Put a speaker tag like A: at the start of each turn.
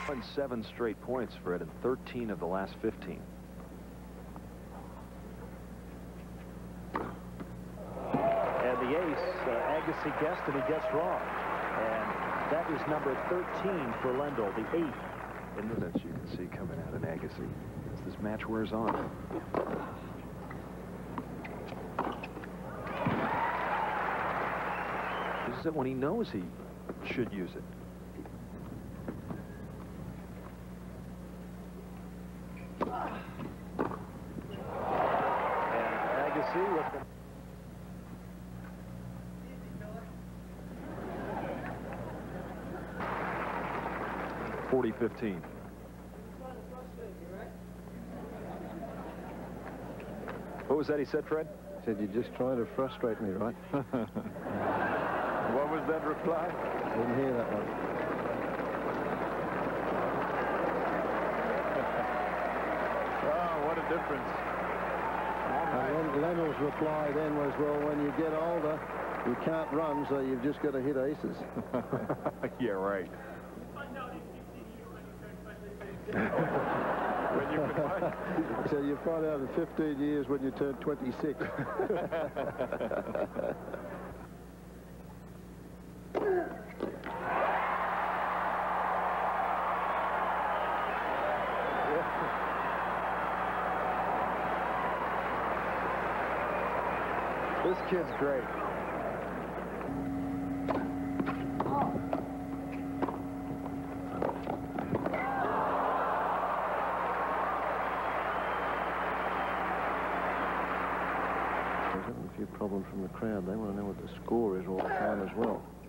A: Won 7 straight points, Fred, in 13 of the last 15.
B: And the ace, Agassi guessed and he guessed wrong. And that is number 13 for Lendl, the 8th.
A: In the that you can see coming out in Agassi as this match wears on. This is it when he knows he should use it.
B: And Agassi with the
A: 40-15. What was that he said, Fred?
C: He said, "You're just trying to frustrate me, right?"
A: What was that reply?
C: Didn't hear that one.
A: Oh, what a difference.
C: Lendl's reply then was, "Well, when you get older, you can't run, so you've just got to hit aces."
A: Yeah, right.
C: So you find out in 15 years when you turn 26.
A: This kid's great.
C: There's a few problems from the crowd. They want to know what the score is all the time as well.